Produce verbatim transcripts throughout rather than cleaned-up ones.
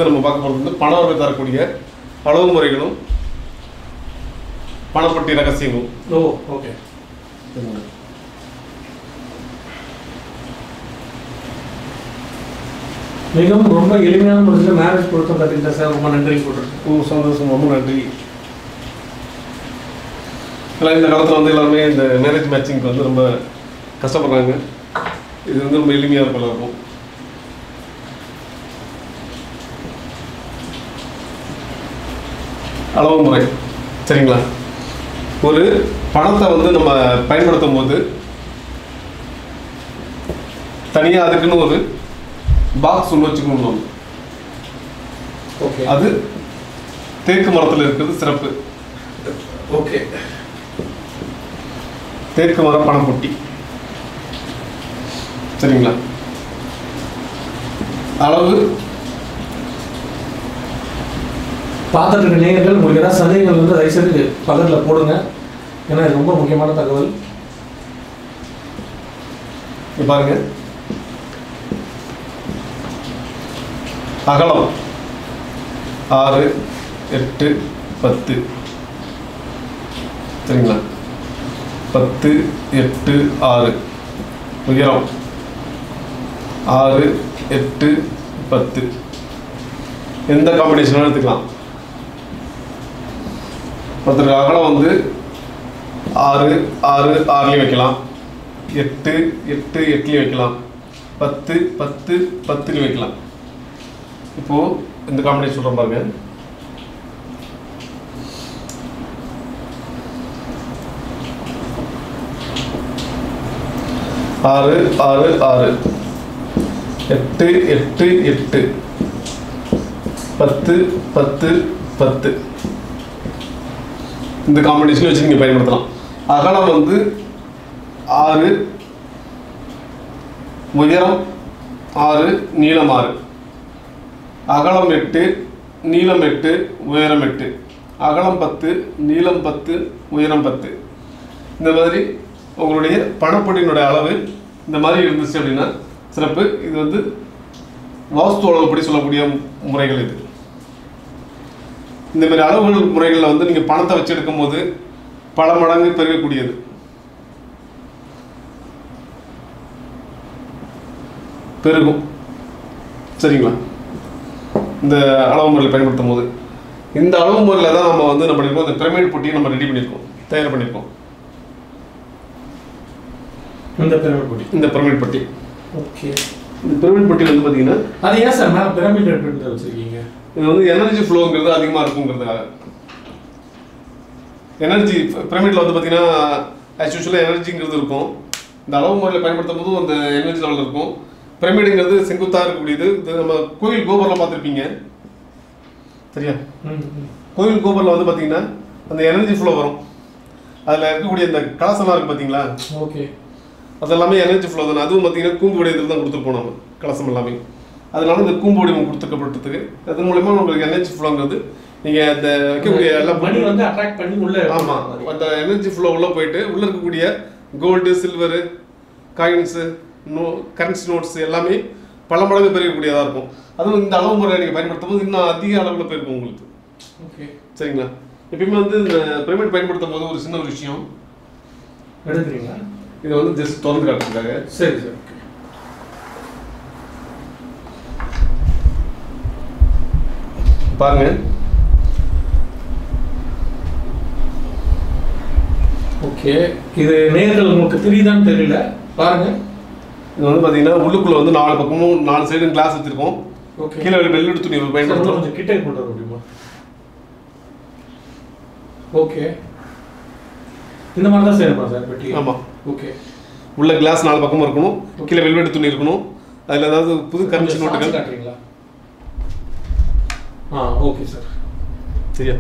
அடுத்து நம்ம பார்க்க போகிறது வந்து பண வரவை தரக்கூடிய அளவு முறைகளும் பணப்பட்டி ரகசியங்களும். ஓ ஓகே. மிகவும் ரொம்ப எளிமையான முறையில் மேரேஜ் பொருத்தம் கற்றுக்கிட்ட சார், ரொம்ப நன்றி போட்டுருக்கேன். ஓ சந்தோஷம், ரொம்ப நன்றி. எல்லாம் இந்த காலத்தில் வந்து எல்லாருமே இந்த மேரேஜ் மேட்சிங்க்கு வந்து ரொம்ப கஷ்டப்படுறாங்க. இது வந்து ரொம்ப எளிமையாக இருக்கும் எல்லாருக்கும். அளவு முறை சரிங்களா? ஒரு பணத்தை வந்து நம்ம பயன்படுத்தும் போது தனியாக அதுக்குன்னு ஒரு பாக்ஸ் ஒன்று வச்சுக்கணும். ஓகே. அது தேக்கு மரத்தில் இருக்கிறது சிறப்பு. ஓகே. தேக்கு மர பணப்பொட்டி சரிங்களா? அளவு பார்த்துட்டு இருக்க நேயர்கள் உங்களுக்கு ஏதாவது சந்தேகங்கள் வந்து தயவுசெய்து பக்கத்தில் போடுங்க, ஏன்னா இது ரொம்ப முக்கியமான தகவல். பாருங்க, அகலம் ஆறு எட்டு பத்து சரிங்களா? பத்து எட்டு ஆறு. உயரம் ஆறு எட்டு பத்து. எந்த காம்பினேஷனும் எடுத்துக்கலாம். ஒருத்தருக்கு அகலம் வந்து ஆறு ஆறு ஆறுலையும் வைக்கலாம், எட்டு எட்டு எட்டுலையும் வைக்கலாம், பத்து பத்து பத்துலையும் வைக்கலாம். இப்போது இந்த காம்பினேஷன் சொல்கிறேன் பாருங்க. ஆறு ஆறு ஆறு, எட்டு எட்டு எட்டு, பத்து பத்து பத்து. இந்த காம்பினேஷன் வச்சு நீங்கள் பயன்படுத்தலாம். அகலம் வந்து ஆறு, உயரம் ஆறு, நீளம் ஆறு. அகலம் எட்டு, நீளம் எட்டு, உயரம் எட்டு. அகலம் பத்து, நீளம் பத்து, உயரம் பத்து. இந்த மாதிரி உங்களுடைய பணப்பொட்டியினுடைய அளவு இந்த மாதிரி இருந்துச்சு அப்படின்னா சிறப்பு. இது வந்து வாஸ்து அளவுப்படி சொல்லக்கூடிய முறைகள். இது இந்த மாதிரி அளவுகள் முறைகளில் வந்து நீங்கள் பணத்தை வச்சு எடுக்கும் போது பல மடங்கு பெருகக்கூடியது. பெருகும் சரிங்களா? இந்த அளவு முறையில் பயன்படுத்தும் போது இந்த அளவு முறையில் தான் நம்ம வந்து என்ன பண்ணியிருக்கோம், இந்த பிரமிட் பொட்டியை நம்ம ரெடி பண்ணியிருக்கோம், தயார் பண்ணியிருக்கோம். இந்த பிரமிட் பொட்டி இந்த பிரமிட் பொட்டி ஓகே. இந்த பிரமிட் பொட்டி வந்து பார்த்தீங்கன்னா அது ஏன் சார் மேலே பிரமிட் எடுத்து வச்சுருக்கீங்க? இது வந்து எனர்ஜி ஃப்ளோங்கிறது அதிகமாக இருக்குங்கிறதுக்காக. எனர்ஜி பிரமிட்டில் வந்து பார்த்தீங்கன்னா ஆஸ் யூஷுவலாக எனர்ஜிங்கிறது இருக்கும். இந்த அளவு முறையில் பயன்படுத்தும் போதும் அந்த எனர்ஜி லெவலில் இருக்கும். பிரமிடுங்கிறது செங்குத்தாக இருக்கக்கூடியது. இது நம்ம கோயில் கோபுரம்லாம் பார்த்துருப்பீங்க சரியா? கோயில் கோபுரில் வந்து பார்த்தீங்கன்னா அந்த எனர்ஜி ஃப்ளோ வரும். அதில் இருக்கக்கூடிய இந்த கலசம்லாம் இருக்குது பார்த்தீங்களா? ஓகே. அது எல்லாமே எனர்ஜி ஃப்ளோ தானே. அதுவும் பார்த்தீங்கன்னா கூம்பு வடிவத்தில் தான் கொடுத்துருப்போம் நம்ம கலசம் எல்லாமே. அதனால இந்த கூம்பு வடிவம் கொடுத்துக்கப்பட்டதுக்கு அது மூலமா உங்களுக்கு எனர்ஜி ஃப்ளோங்கிறது நீங்கள் அந்த வைக்கக்கூடிய எல்லா மணி வந்து அட்ராக்ட் பண்ணி உள்ளே. ஆமாம், அந்த எனர்ஜி ஃப்ளோ உள்ளே போயிட்டு உள்ளே இருக்கக்கூடிய gold, silver, coins, no currency notes எல்லாமே பல மடங்கு பெருகக்கூடியதாக இருக்கும். அதுவும் இந்த அளவு முறையை நீங்கள் பயன்படுத்தும் போது இன்னும் அதிக அளவில் போயிருக்கும் உங்களுக்கு. ஓகே சரிங்களா? எப்பயுமே வந்து இந்த பிரமிட் பயன்படுத்தும் போது ஒரு சின்ன ஒரு விஷயம் எடுக்கிறீங்களா? இதை வந்து ஜஸ்ட் திறந்து காட்டுறதுக்காக. சரி சார். பாருங்க. ஓகே, இது நேர்கள் உங்களுக்கு தெரியுதான்னு தெரியல, பாருங்க. இது வந்து பார்த்தீங்கன்னா உள்ளுக்குள்ள வந்து நாலு பக்கமும் நாலு சைடும் கிளாஸ் வச்சிருக்கோம். ஓகே. கீழே வெள்ளெடு துணி பயன்படுத்துறோம். கொஞ்சம் கிட்ட கொண்டு வர முடியுமா? ஓகே, இந்த மாதிரி தான் செய்யணுமா சார் பெட்டி? ஆமாம். ஓகே. உள்ள கிளாஸ் நாலு பக்கமும் இருக்கணும், கீழே வெல்வெட் துணி இருக்கணும். அதில் ஏதாவது புது கரன்சி நோட்டுகள் காட்டுறீங்களா? ஆ ஓகே சார். சரியா?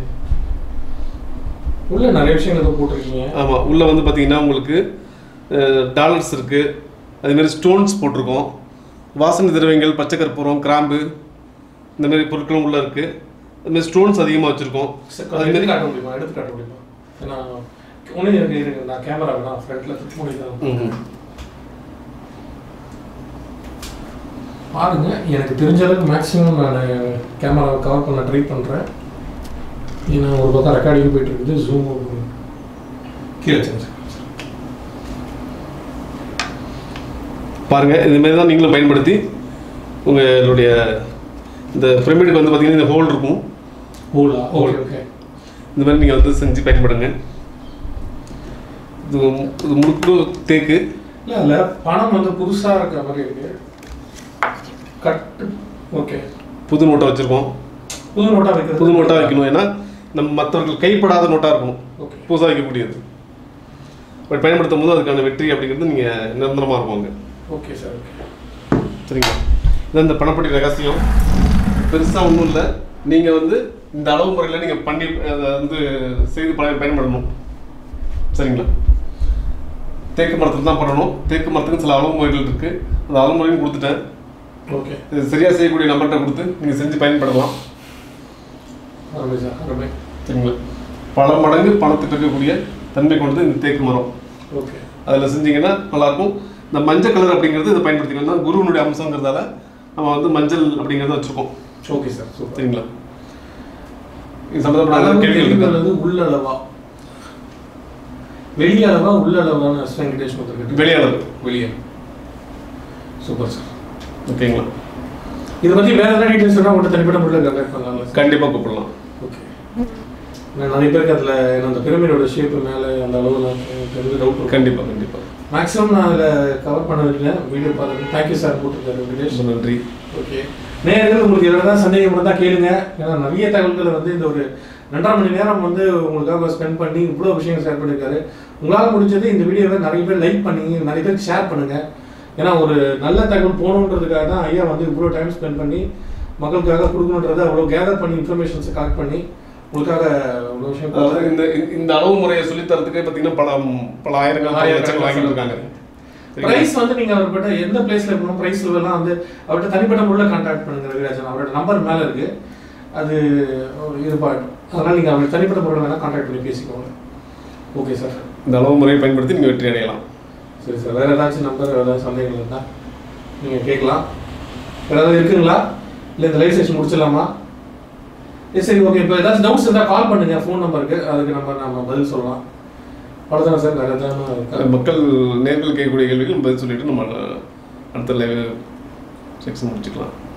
உள்ள நிறைய விஷயங்கள் ஏதோ போட்டிருக்கீங்க. ஆமாம், உள்ளே வந்து பார்த்தீங்கன்னா உங்களுக்கு டாலர்ஸ் இருக்குது, அதுமாரி ஸ்டோன்ஸ் போட்டிருக்கோம், வாசனை திரவியங்கள், பச்சை கற்பூரம், கிராம்பு, இந்த மாதிரி பொருட்களும் உள்ளே இருக்குது. அதுமாதிரி ஸ்டோன்ஸ் அதிகமாக வச்சுருக்கோம். அதுமாரி காட்ட முடியுமா? எடுத்து காட்ட முடியுமா? ஏன்னா ஒன்றும் எனக்கு இருக்கு, நான் கேமரா வேணா ஃப்ரண்ட்டில் திருப்பி முடியுதான். பாருங்கள். எனக்கு தெரிஞ்ச அளவுக்கு மேக்ஸிமம் நான் கேமராவை கவர் பண்ண ட்ரை பண்ணுறேன். ஏன்னா ஒரு பக்கம் ரெக்கார்டிங் போயிட்டு இருக்குது. ஜூம் கீழே சார் பாருங்கள். இதுமாரி தான் நீங்களும் பயன்படுத்தி உங்களுடைய இந்த பிரமிடுக்கு வந்து பார்த்தீங்கன்னா இந்த ஹோல் இருக்கும். ஹோலா? Okay okay. இந்த மாதிரி நீங்கள் வந்து செஞ்சு பயன்படுங்க. இது இது முழுக்க தேக்கு. இல்லை அதில் பணம் வந்து புதுசாக இருக்கிற மாதிரி இருக்குது. கட்டு. ஓகே. புது நோட்டாக வச்சுருக்கோம். புது நோட்டாக வைக்கிறது. புது நோட்டாக வைக்கணும். ஏன்னா நம்ம மற்றவர்கள் கைப்படாத நோட்டாக இருக்கும். ஓகே. புதுசாக வைக்கக்கூடியது. பட் பயன்படுத்தும் போது அதுக்கான வெற்றி அப்படிங்கிறது நீங்கள் நிரந்தரமாக இருப்பாங்க. Okay sir. ஓகே சரிங்களா? இதான் இந்த பணப்பட்டி ரகசியம். பெருசாக ஒன்றும் இல்லை. நீங்கள் வந்து இந்த அளவு முறையில் நீங்கள் பண்ணி அதை வந்து செய்து ப பயன்படணும். சரிங்களா? தேக்கு மரத்தில் தான் பண்ணணும். தேக்கு மரத்துக்கு சில அளவு முறைகள் இருக்குது. அந்த அளவு முறையும் கொடுத்துட்டேன். ஓகே. இது சரியாக செய்யக்கூடிய நம்பர்கிட்ட கொடுத்து நீங்கள் செஞ்சு பயன்படலாம். சரிங்களா? பல மடங்கு பணத்துக்கு இருக்கக்கூடிய தன்மை கொண்டது இந்த தேக்கு மரம். ஓகே. அதில் செஞ்சிங்கன்னா நல்லாயிருக்கும். இந்த மஞ்சள் கலர் அப்படிங்கிறது இதை பயன்படுத்திக்கணும். குருவனுடைய அம்சங்கிறதால நம்ம வந்து மஞ்சள் அப்படிங்கிறத வச்சுருக்கோம். Okay sir. சரிங்களா? இது சம்மந்தப்பட்ட கேள்விகள் வந்து உள்ளளவா வெளியளவா உள்ளளவான வெங்கடேஷ் கொடுத்துருக்கு. வெளியளவு. வெளியே. Super sir. ஓகேங்களா? இதை பற்றி வேறு எதாவது டீட்டெயில்ஸ் சொன்னால் உங்கள்கிட்ட தனிப்பட்ட முறையில் கண்டக்ட் பண்ணலாம். கண்டிப்பாக கூப்பிடலாம். ஓகே. நிறைய பேருக்கு அதில் அந்த பிரமிடோட ஷேப்பு மேலே அந்த அளவுலாம் டவுட். கண்டிப்பாக கண்டிப்பாக மேக்ஸிமம் நான் அதில் கவர் பண்ணதில்லை. வீடியோ பார்த்துட்டு தேங்க்யூ சார் போட்டுருக்காரு வெங்கடேஷ். நன்றி. ஓகே. நேயர்கள் உங்களுக்கு எதாவது சந்தேகம் இருந்தால் கேளுங்க. ஏன்னா நிறைய தகவல்களை வந்து இந்த ஒரு ரெண்டரை மணி நேரம் வந்து உங்களுக்காக ஸ்பெண்ட் பண்ணி இவ்வளோ விஷயங்கள் ஷேர் பண்ணியிருக்காரு. உங்களால் முடிஞ்சது இந்த வீடியோவை நிறைய பேர் லைக் பண்ணி நிறைய பேருக்கு ஷேர் பண்ணுங்கள். ஏன்னா ஒரு நல்ல தகவல் போகணுன்றதுக்காக தான் ஐயா வந்து இவ்வளோ டைம் ஸ்பெண்ட் பண்ணி மக்களுக்காக கொடுக்கணுன்றதை அவ்வளோ கேதர் பண்ணி இன்ஃபர்மேஷன்ஸை கலெக்ட் பண்ணி உங்களுக்காக இவ்வளோ விஷயம். அதாவது இந்த இந்த அளவு முறையை சொல்லித்தரத்துக்கு பார்த்தீங்கன்னா பல பல ஆயிரங்கள் ஆயிரங்கள் வாங்கிட்டு இருக்காங்க. பிரைஸ் வந்து நீங்கள் அவர்கிட்ட எந்த பிளேஸில் இருக்கணும் ப்ரைஸ் எல்லாம் வந்து அவர்கிட்ட தனிப்பட்ட முறையில் கான்டாக்ட் பண்ணுங்க ரவிராஜன். அவரோட நம்பர் மேலே இருக்குது. அது இருப்பாட்டும். அதனால் நீங்கள் அவருக்கு தனிப்பட்ட முறையில் வேணால் கான்டாக்ட் பண்ணி பேசிக்கோங்க. Okay sir. இந்த அளவு முறையை பயன்படுத்தி நீங்கள் வெற்றி அடையலாம். சரி சார். வேறு ஏதாச்சும் நம்பர் ஏதாவது சந்தேகங்கள் இருந்தால் நீங்கள் கேட்கலாம். வேறு ஏதாவது இருக்குங்களா? இல்லை இந்த லைவ் செஷன் முடிச்சிடலாமா? சரி ஓகே. இப்போ ஏதாச்சும் டவுட்ஸ் இருந்தால் கால் பண்ணுங்கள் ஃபோன் நம்பருக்கு. அதுக்கு நம்ம நம்ம பதில் சொல்லலாம். அவ்வளோதானே சார்? வேறு எதாவது மக்கள் நேர்கள் கேட்கக்கூடிய கேள்விகள் பதில் சொல்லிவிட்டு நம்ம அடுத்த லைவ் செக்ஷன் முடிச்சுக்கலாம்.